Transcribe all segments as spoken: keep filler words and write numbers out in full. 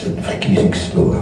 het verkiezingsspoor.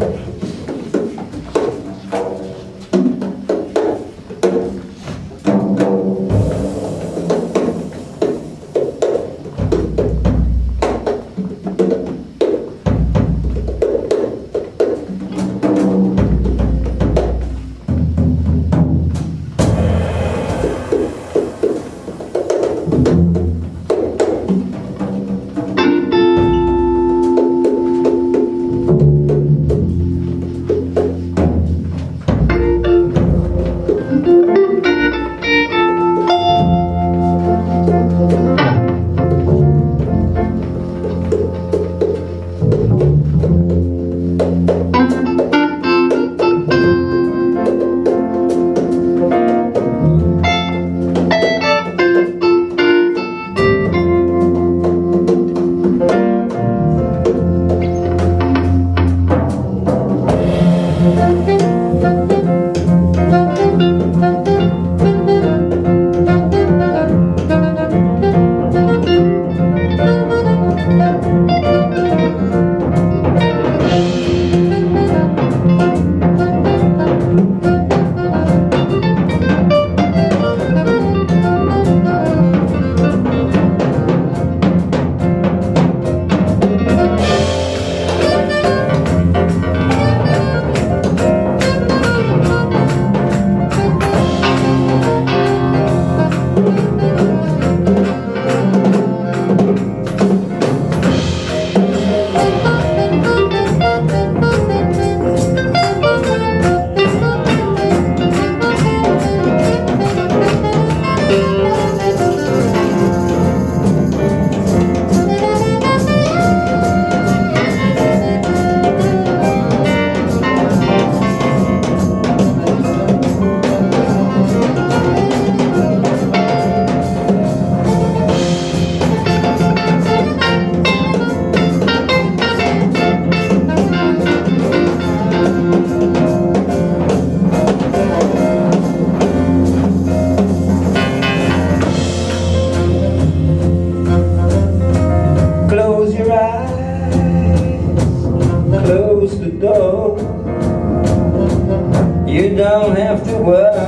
You don't have to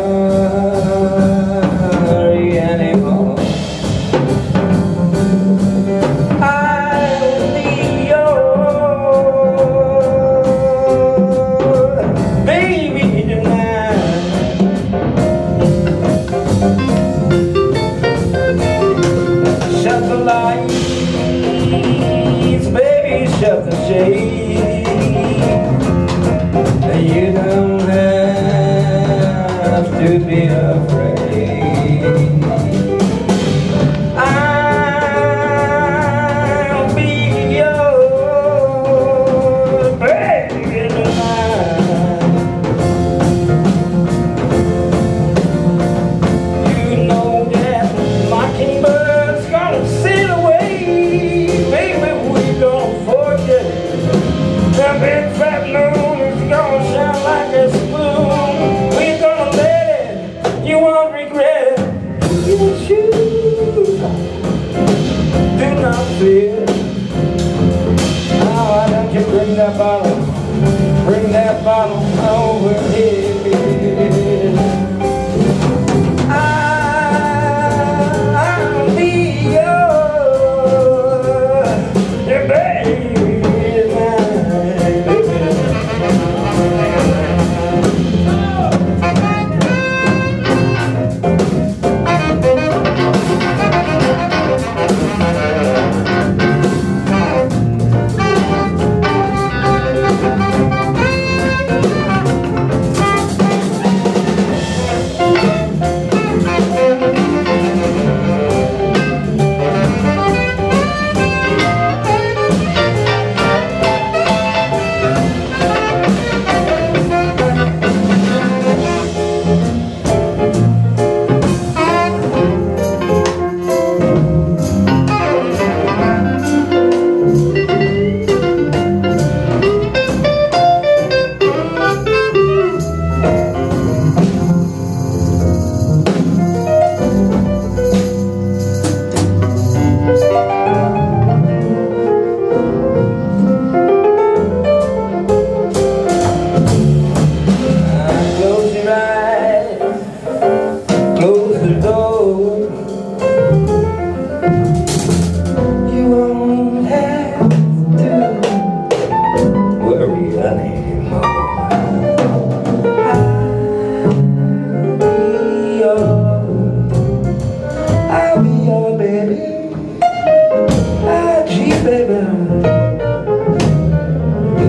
worry anymore. I'll be your baby tonight. Shut the lights, baby, shut the shades. You don't have to be afraid. I'll be your baby tonight. You know that mockingbird's gonna sail away. Baby, we're gonna forget that big fat moon is gonna shine like a spoon. We're gonna let it, you won't regret it. You choose, do not fear. Now why don't you bring that bottle, bring that bottle over here. I'll be yours, your baby.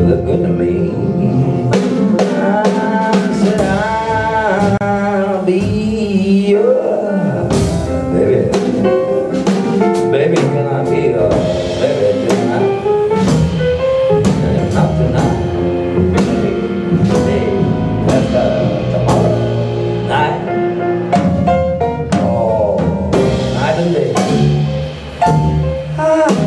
look good to me. I said I'll be your baby. Baby, can I be your baby tonight? And if not tonight, maybe that's uh, tomorrow night. Oh, night and day. Ah.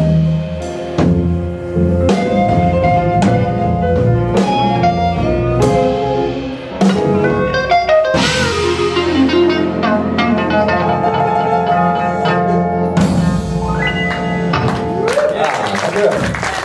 Yeah,